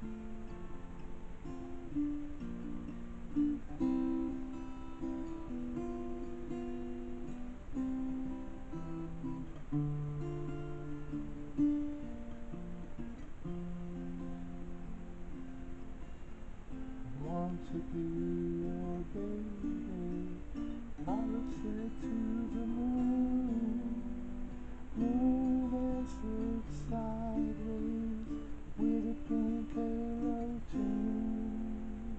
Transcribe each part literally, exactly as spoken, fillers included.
Want to be your baby, pirates said to the moon. Moon answered sideways with a pink halo tune.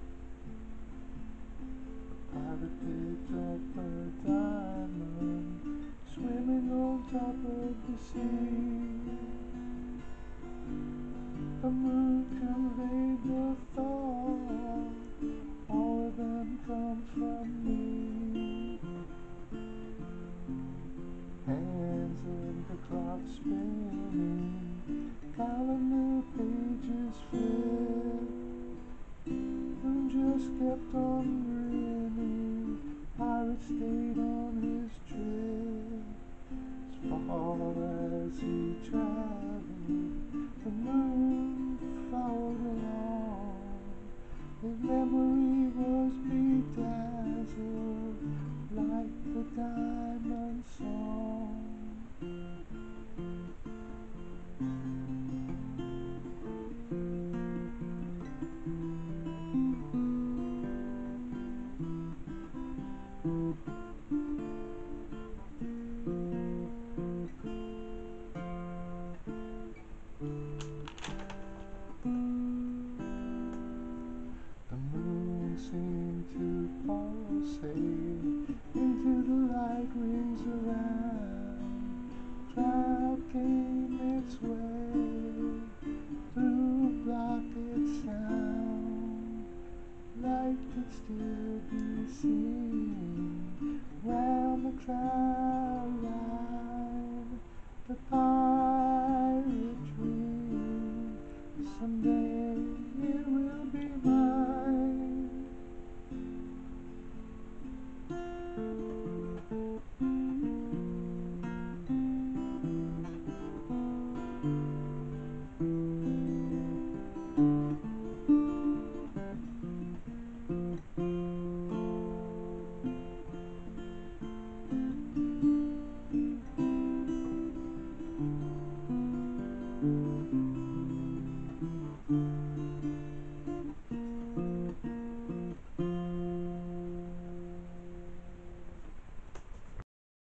The pirate picked up a diamond, swimming on top of the sea. The moon conveyed the thought, all of them come from me. Hands in the clock spinning, calendar pages flip. Moon just kept on grinning, pirate stayed on his trip. As far as he traveled, the moon followed along. His memory was bedazzled like the diamond song. The moon seemed to pulsate into the light rings around. Cloud came its way through blocked sound. Light could still be seen round the cloud.